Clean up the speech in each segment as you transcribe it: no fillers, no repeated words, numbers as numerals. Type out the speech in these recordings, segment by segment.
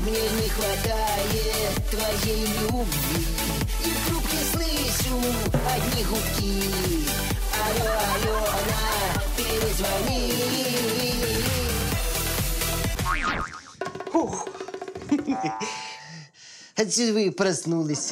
Мне не хватает твоей любви. И в трубке слышу одни гудки. Алло, алло, она, перезвони. Ух. А це ви проснулись.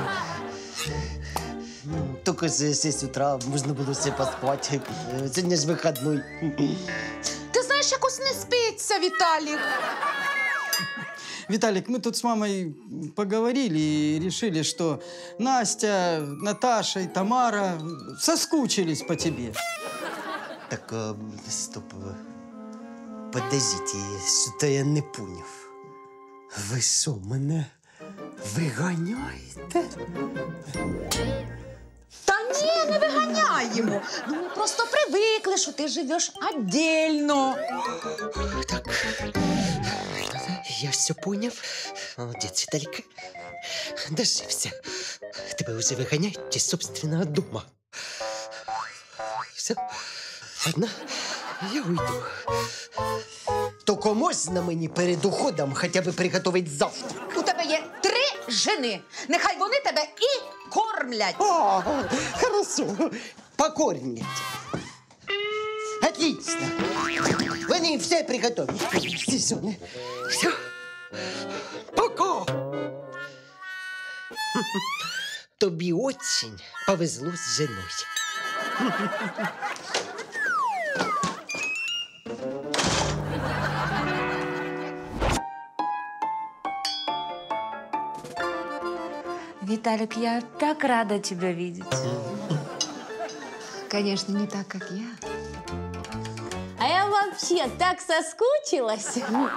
Только же 6 утра, можна було все поспати. Сьогодні ж вихідний. Ти знаєш, якось не спиться, Віталік. Виталик, мы тут с мамой поговорили и решили, что Настя, Наташа и Тамара соскучились по тебе. Так, стоп. Подождите, що-то я не поняв. Ви що, мене виганяєте? Та ні, не виганяємо. Ну, ми просто привикли, що ти живеш віддільно. Так, я все поняв. Молодець, Віталік. Дожився. Тебе вже виганяють із собственного дома. Все. Ладно, я уйду. Тільки можна мені перед уходом хоча б приготувати завтрак? У тебе є 3 жени. Нехай вони тебе і кормлять. О, хорошо. Покормлять. Отлично. Вони все приготовят. Всі зони. Все. Пока. Тобі очень повезло з женою. Виталик, я так рада тебя видеть. Конечно, не так, как я. А я вообще так соскучилась.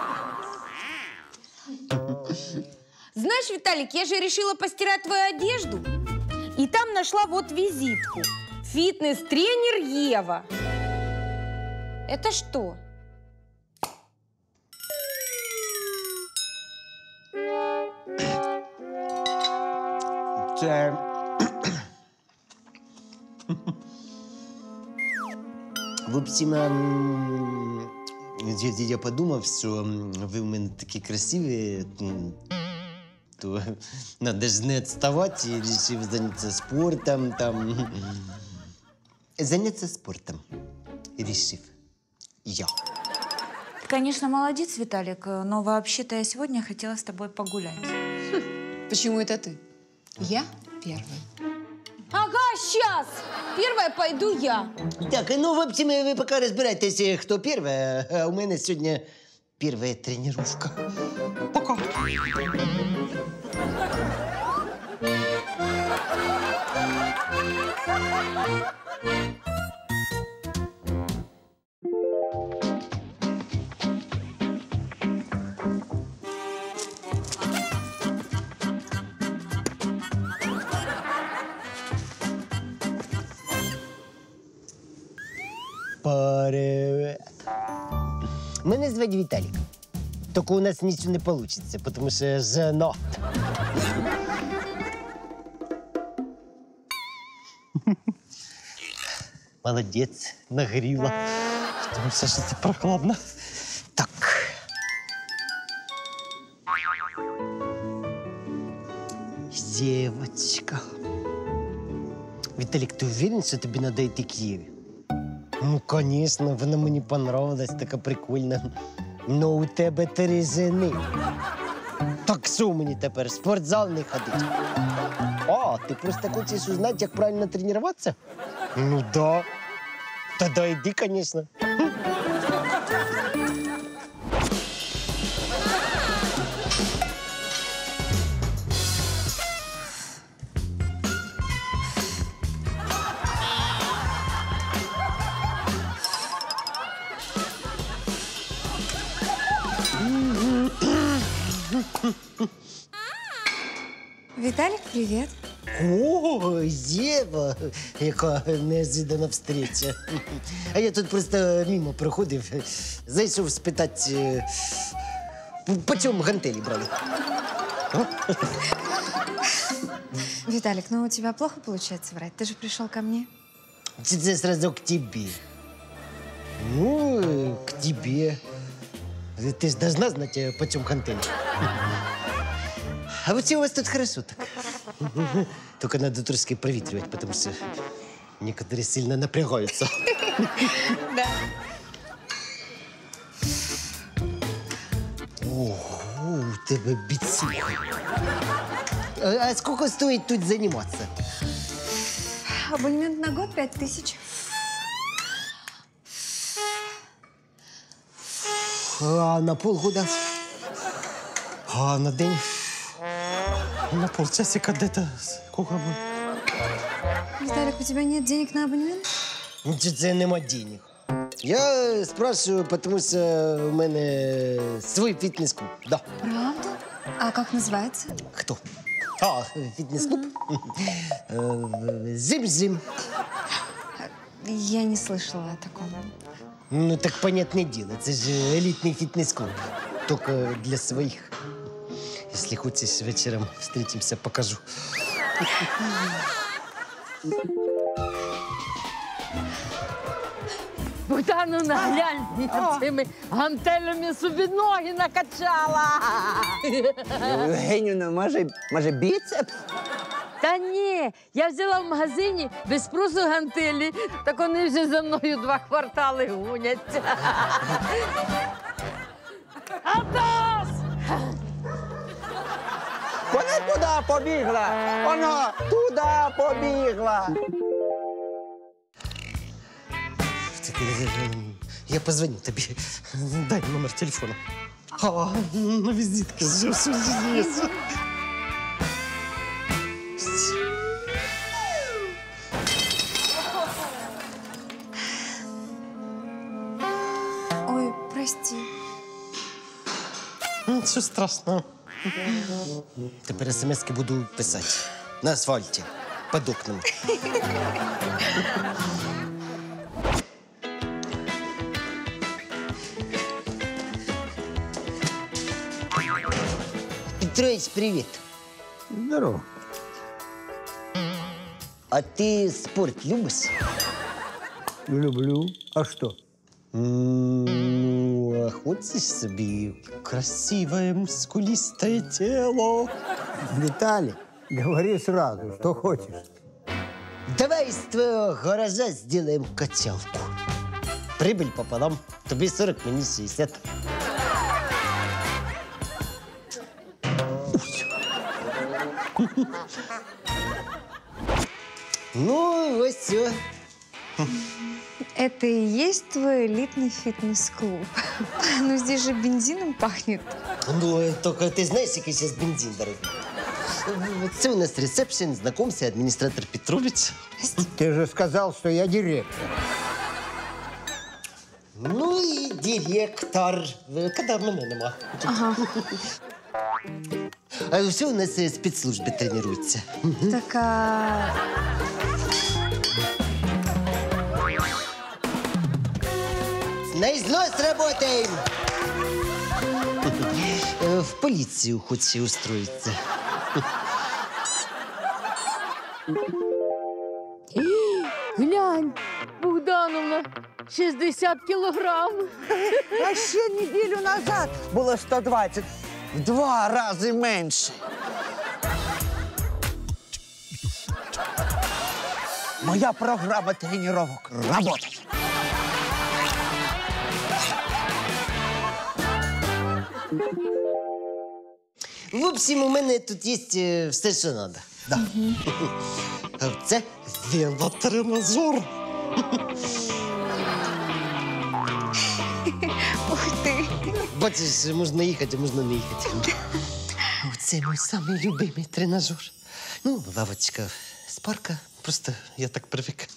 Знаешь, Виталик, я же решила постирать твою одежду. И там нашла вот визитку. Фитнес-тренер Ева. Это что? Це... В общем, я подумав, що ви в мене такі красиві, то надо ж не відставати і вирішив зайнятися спортом. Зайнятися спортом. Рішив. Я. Ты, конечно, молодец, Виталик, но вообще-то я сегодня хотела с тобой погулять. Почему это ты? Я первый. Ага, сейчас. Первая пойду я. Так, ну, в общем, ви поки розбирайтеся, хто перша, а у мене сьогодні перша тренировка. Пока. Привет. Мене звати Віталік. Тільки у нас нічого не вийде, тому що я женат. Молодець, нагріла. Тому що це прохладно. Так. Девочка. Віталік, ти уверен, що тобі треба йти к Єві? Ну, звісно, вона мені понравилась, така прикольна. Ну, у тебе 3 жени. Так що мені тепер, в спортзал не ходити? А, ти просто хочеш узнати, як правильно тренуватися? Ну, да. Тоді йди, звісно. Виталик, привет. О, Єва, яка неожиданна встреча. А я тут просто мимо проходив, зайшов спитати, по чому гантелі брали. Виталик, ну у тебя плохо получается врать. Ты же пришел ко мне. Це сразу к тебе. Ну, к тебе. Ты же должна знать, почем гантели. А вот у вас тут хорошо так. Только надо трошки провитривать, потому что некоторые сильно напрягаются. Да. Ого, у тебе біцуха. А сколько стоит тут заниматься? Абонемент на год 5000. А на полгода? А на день? На полчасика где-то сколько будет? Виталик, у тебя нет денег на абонемент? Це нема денег. Я спрашиваю, потому что у мене свой фитнес-клуб. Да. Правда? А как называется? Кто? А, фитнес-клуб? Зим-зим. Я не слышала о таком. Ну, так понятное дело, это же элитный фитнес-клуб. Только для своих. Если хочешь, вечером встретимся, покажу. Богдановна, глянь, я цими гантелями собі ноги накачала. Євгенівна, може біцепс? Та ні, я взяла в магазині без спросу гантелі, так вони вже за мною 2 квартали гоняться. Атас! Вона туди побігла! Вона туди побігла! Я позвоню тебе. Дай номер телефона. А, на визитке все здесь. Ой, прости. Ничего страшного. Тепер смс-ки буду писати. На асфальті. Під окнами. Петрович, привет. Здорово. А ты спорт любишь? Люблю. А що? Ну, а хочешь себе красивое мускулистое тело? Віталій, говори сразу, що хочеш. Давай из твоего гаража сделаем качалку. Прибыль пополам. Тобі 40, мені 60. Ну, вот все. Это и есть твой элитный фитнес-клуб. Ну, здесь же бензином пахнет. Ну, только ты знаешь, какой сейчас бензин дорогой. Вот це у нас ресепшн, знакомься, администратор Петрович. Ти же сказав, що я директор. Ну и директор. Когда мене нема. Ага. А все у нас спецслужбы тренируются. Так, а... На износ работаем! В полицию хочешь устроиться. Глянь, Богдановна, 60 кілограм. А ще неділю назад було 120. В 2 рази менше. Моя програма тренировок работает. В общем, у мене тут є все, що треба. Да. Це велотренажер. Ух ты. Бачиш, можна їхати, а можна не їхати. Це мій самий любимий тренажер. Ну, лавочка з парка. Просто я так привик.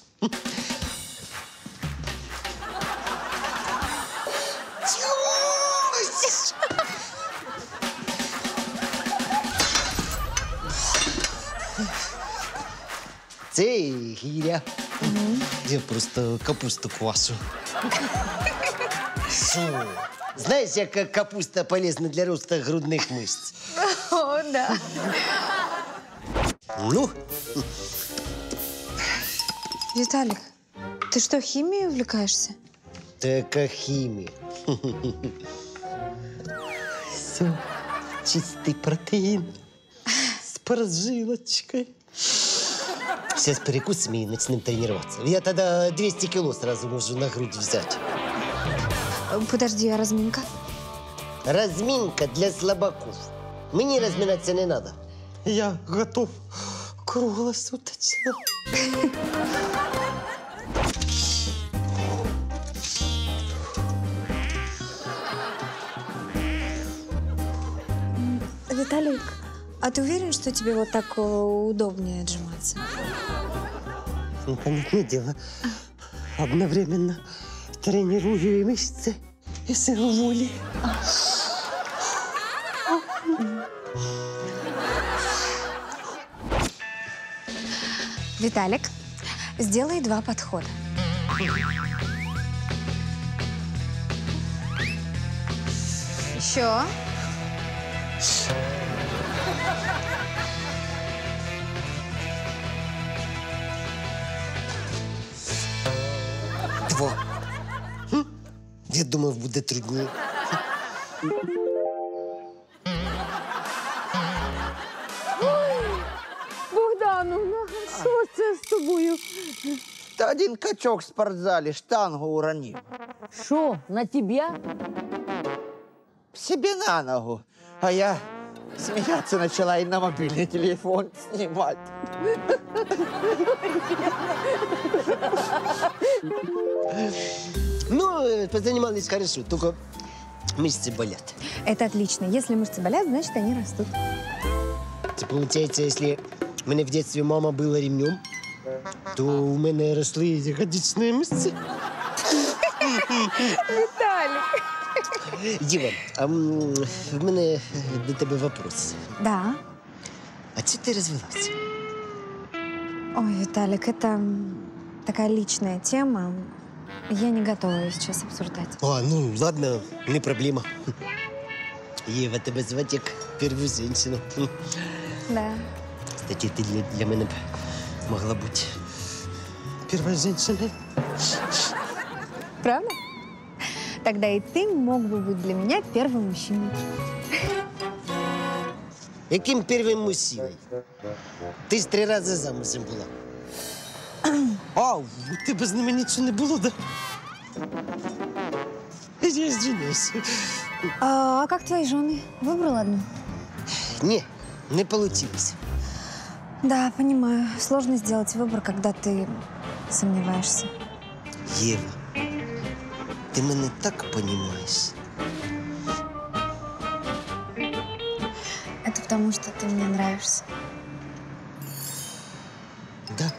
Це гіря. Я просто капусту квашу. Що? Знаєш, яка капуста полезна для росту грудних мишць? О, да. Ну, Виталик, ты что, химией увлекаешься? така хімія. Все. Чистый протеин. С поджилочкой. Сейчас перекусим и начнем тренироваться. Я тогда 200 кило сразу могу на грудь взять. Подожди, а разминка? Разминка для слабаков. Мне разминаться не надо. Я готов круглосуточно. Виталик, а ты уверен, что тебе вот так удобнее отжиматься? Ну, понятное дело. Одновременно тренирую и мышцы, и силу воли. Виталик, сделай 2 подхода. Еще. Два. Я думав, буде трудніше. Богдановна, що це з тобою? Та один качок в спортзалі штангу уронив. Що, на тебе? Себе на ногу. А я смеяться начала и на мобильный телефон снимать. Ну, позанимались хорошо, только мышцы болят. Это отлично. Если мышцы болят, значит, они растут. Це получается, если у мене в детстве мама била ремнем, то у мене росли ягодичные мышцы. Виталик. Діва, а в мене до тебе вопрос. Да. А чи ти розвелася? Ой, Виталик, это такая личная тема. Я не готова ее сейчас обсуждать. А, ну ладно, не проблема. Єва, тебе звати як перву женщину. Да. Кстати, ти для мене б могла бути первой женщиной. Правда? Тогда и ты мог бы быть для меня первым мужчиной. Яким первим мужчиной? Ти ж 3 рази замужем була. А, у тебе з ними нічого не було, да? Я извиняюсь. А как твои жены? Выбрал одну? Ні, не получилось. Да, понимаю. Сложно сделать выбор, когда ты сомневаешься. Єва, ти мене так понімаєш. Это потому, что ты мне нравишься. Да.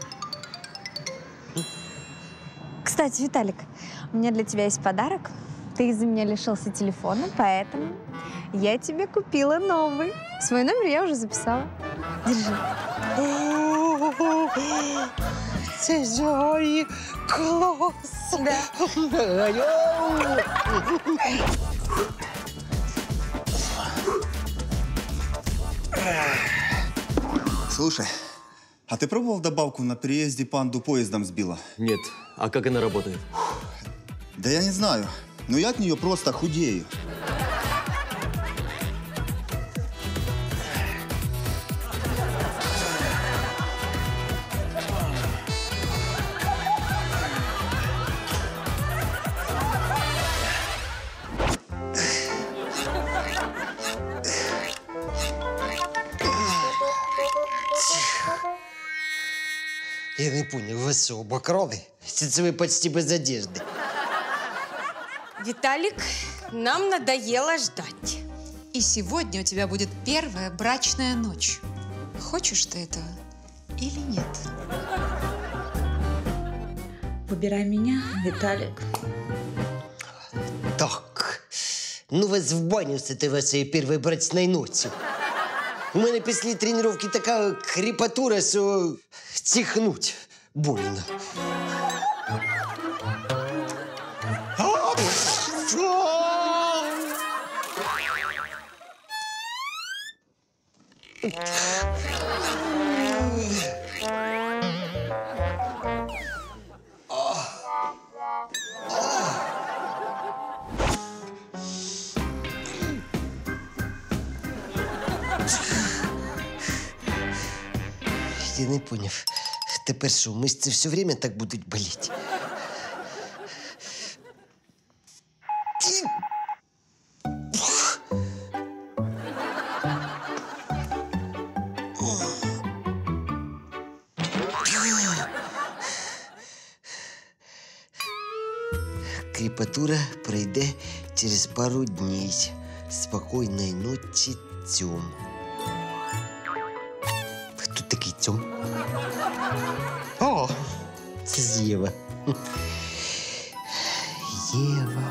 Кстати, Виталик, у меня для тебя есть подарок. Ты из-за меня лишился телефона, поэтому я тебе купила новый. Свой номер я уже записала. Держи. Це ж ой, клас! Да. Слушай, а ты пробовал добавку на переезде панду поездом сбила? Нет. А как она работает? Да я не знаю, но я от нее просто худею. Я не понял, вы что, обокрали? Це ви почти без одежды. Виталик, нам надоело ждать. И сегодня у тебя будет первая брачная ночь. Хочешь ты этого или нет? Выбирай меня, Виталик. Так, ну вас в баню с этой вашей первой брачной ночью. У мене після тренування така кріпатура, що чихнуть больно. не поняв. Тепер що, мишці все время так будуть боліти? Кріпатура пройде через пару днів. Спокійної ночі, Тьом. Хто такий Тьом? О, це з Єва. Єва.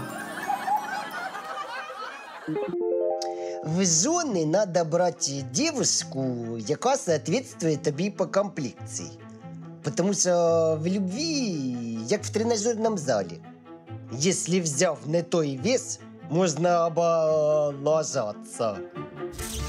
В зони треба брати дівчинку, яка соответствує тобі по комплекції. Тому що в любві, як в тренажерному залі. Если взяв не той вес, можно облажаться.